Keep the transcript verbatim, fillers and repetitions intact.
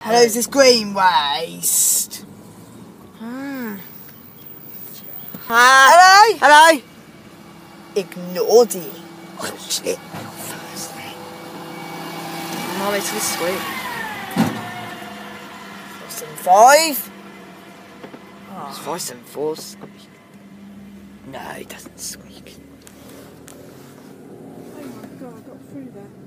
Hello's this green waste. Hmm. Ah. Hello? Hello? Ignored you. Oh shit. Mum, it's this sweet. Seven five. It's five seven four. No, it doesn't squeak. Oh my god, I got through that.